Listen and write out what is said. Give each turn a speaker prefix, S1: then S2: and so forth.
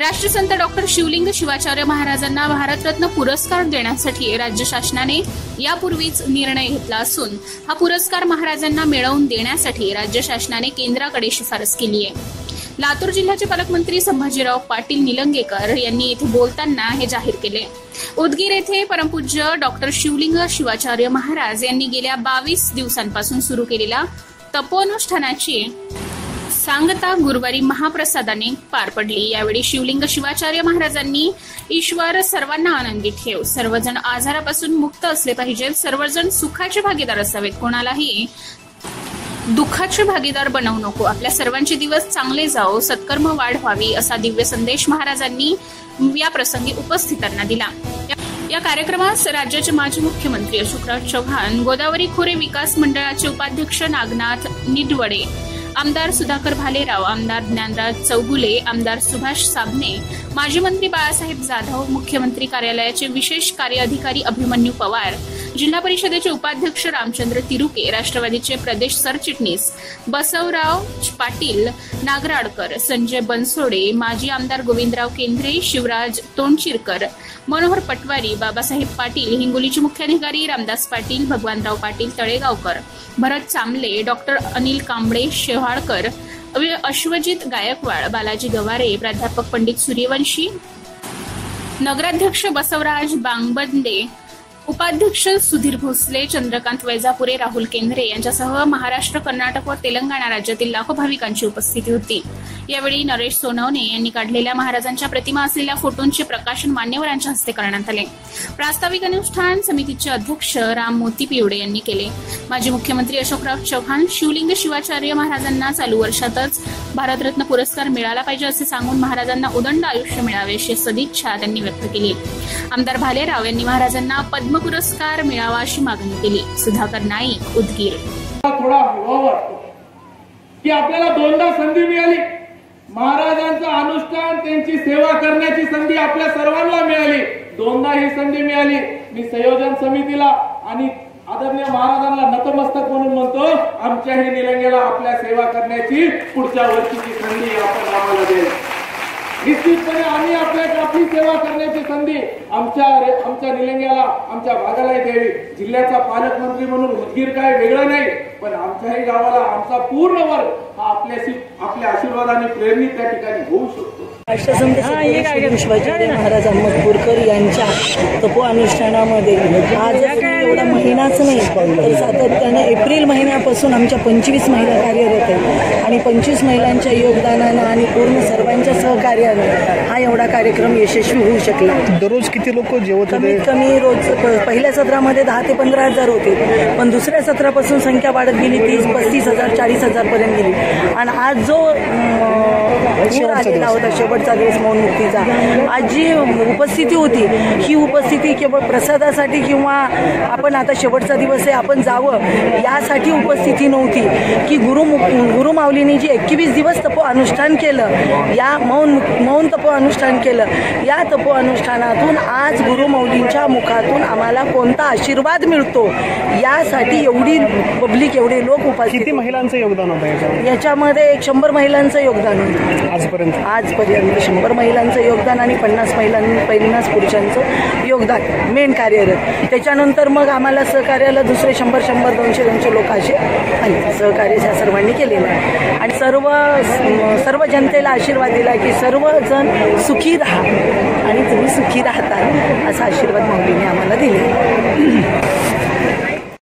S1: राष्ट्रसंत डॉक्टर शिवलिंग शिवाचार्य महाराजांना भारतरत्न पुरस्कार देण्यासाठी राज्य शासनाने यापूर्वीच निर्णय घेतला असून हा पुरस्कार महाराजांना मिळवून देण्यासाठी राज्य शासनाने केंद्राकडे शिफारस केली आहे। लातूर जिल्ह्याचे पालकमंत्री संभाजीराव पाटील निलंगेकर यांनी येथे बोलताना हे जाहीर केले। उदगीर येथे परमपूज्य डॉक्टर शिवलिंग शिवाचार्य महाराज यांनी गेल्या 22 दिवसांपासून सुरू केलेल्या तपोअनुष्ठानाची सांगता गुरुवारी महाप्रसादाने पार पडली। यावेळी शिवलिंग शिवाचार्य महाराजांनी ईश्वर सर्वांना आनंदी ठेव, सर्वजण आजारापासून मुक्त असले पाहिजेत, सर्वजण सुखाचे भागीदार असावेत, कोणालाही दुःखाचे भागीदार बनवू नको, आपल्या सर्वांचे दिवस चांगले जावो, सत्कर्म वाढ व्हावी असा दिव्य संदेश महाराजांनी या प्रसंगी उपस्थितांना दिला। या कार्यक्रमास राज्याचे माजी मुख्यमंत्री अशोकराव चव्हाण, गोदावरी खोरे विकास मंडळाचे उपाध्यक्ष नागनाथ निडवडे, आमदार सुधाकर भालेराव, आमदार ज्ञानराज चौगुले, आमदार सुभाष साबणे, माजी मंत्री बाळासाहेब जाधव, मुख्यमंत्री कार्यालयाचे विशेष कार्य अधिकारी अभिमन्यू पवार, जिल्हा परिषदेचे उपाध्यक्ष रामचंद्र तिरुके, राष्ट्रवादीचे प्रदेश सरचिटणीस बसवराव पाटील नागराडकर, संजय बनसोडे, माजी आमदार गोविंदराव केंद्रे, शिवराज तोंडचिरकर, मनोहर पटवारी, बाबासाहेब पाटील, हिंगोलीचे मुख्याधिकारी रामदास पाटील, भगवानराव पाटील तळेगावकर, भरत चांबले, डॉक्टर अनिल कांबळे शेवाळकर, अश्वजित गायकवाड, बालाजी गवारे, प्राध्यापक पंडित सूर्यवंशी, नगराध्यक्ष बसवराज बांगबंदे, उपाध्यक्ष सुधीर भोसले, चंद्रकांत वैजापुरे, राहुल केंद्रे यांच्यासह महाराष्ट्र, कर्नाटक व तेलंगणा राज्यातील लाखो भाविकांची उपस्थिती होती। यावेळी नरेश सोनवणे यांनी काढलेल्या महाराजांच्या प्रतिमा असलेल्या फोटोंचे प्रकाशन मान्यवरांच्या हस्ते करण्यात आले। प्रास्ताविक अनुष्ठान समितीचे अध्यक्ष राम मोती पिवडे यांनी केले। माजी मुख्यमंत्री अशोकराव चव्हाण शिवलिंग शिवाचार्य महाराजांना चालू वर्षातच भारतरत्न पुरस्कार मिळाला पाहिजे असे सांगून महाराजांना उदंड आयुष्य मिळावे अशी सदिच्छा त्यांनी व्यक्त केली। आमदार भालेराव यांनी महाराजांना पद्म पुरस्कार मिळावा अशी मागणी केली। सुधाकर नाईक, उदगीर।
S2: थोडा भाव वाटतो की आपल्याला दोनदा संधी मिळाली, महाराजांचं अनुष्ठान त्यांची सेवा करण्याची संधी आपल्या सर्वांना मिळाली, दोनदा ही संधी मिळाली। मी संयोजन समितीला आणि आदरणीय महाराजांना नतमस्तक म्हणून म्हणतो, आमच्याही निलंगेला आपल्या सेवा करण्याची पुढच्या वर्षीची संधी आपण आम्हाला द्याल। निश्चितपणे आम्ही आपली सेवा करण्याची संधी आमच्या निलंग्याला, आमच्या भागाला द्यावी। जिल्ह्याचा पालकमंत्री म्हणून उदगीर काय वेगळं नाही, पण आमच्याही गावाला आमचा पूर्ण वर्ग हा आपल्या आशीर्वादाने प्रेरणित त्या ठिकाणी होऊ शकतो।
S3: राष्ट्रसंत शिवाचार्य महाराज अहमदपूरकर यांच्या तपो अनुष्ठानामध्ये आज एवढा महिनाच नाही तर सातत्यानं एप्रिल महिन्यापासून आमच्या 25 महिला कार्यरत आहेत आणि 25 महिलांच्या योगदानानं आणि पूर्ण सर्वांच्या सहकार्यानं हा एवढा कार्यक्रम यशस्वी होऊ शकला।
S4: दररोज किती लोक जेवत होते?
S3: कमीत कमी रोज पहिल्या सत्रामध्ये 10 ते 15,000 होते, पण दुसऱ्या सत्रापासून संख्या वाढत गेली, 30-35,000 40,000 पर्यंत गेली। आणि आज जो आलेला होता शेवटचा दिवस मौन मुक्तीचा, आज जी उपस्थिती होती ही उपस्थिती केवळ प्रसादासाठी किंवा आपण आता शेवटचा दिवस आहे आपण जावं यासाठी उपस्थिती नव्हती, की गुरु माऊलींनी जी 21 दिवस तपो अनुष्ठान केलं, या मौन तपो अनुष्ठान केलं, या तपो अनुष्ठानातून आज गुरु माऊलींच्या मुखातून आम्हाला कोणता आशीर्वाद मिळतो यासाठी एवढी पब्लिक, एवढे लोक उपस्थित।
S4: किती महिलांचं योगदान होतं
S3: याच्यामध्ये? 100 महिलांचं योगदान होतं
S4: आजपर्यंत
S3: 100 महिलांचं योगदान आणि 50 पुरुषांचं योगदान मेन कार्यरत। त्याच्यानंतर मग आम्हाला सहकार्याला दुसरे 100 200 लोक असे आले। सहकार्य त्या सर्वांनी केलेलं आहे आणि सर्व जनतेला आशीर्वाद दिला की सर्वजण सुखी राहा आणि तुम्ही सुखी राहता असा आशीर्वाद माऊलीने आम्हाला दिले।